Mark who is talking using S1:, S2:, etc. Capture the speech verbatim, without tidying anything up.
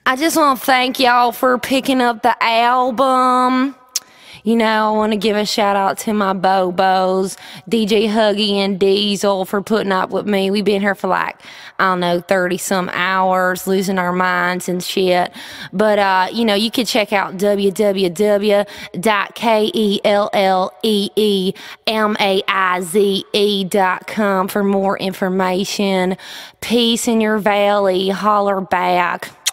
S1: I just want to thank y'all for picking up the album. You know, I want to give a shout out to my Bobos, D J Huggy and Diesel, for putting up with me. We've been here for like, I don't know, thirty some hours, losing our minds and shit. But, uh, you know, you can check out w w w dot kelleemaize dot com for more information. Peace in your valley. Holler back.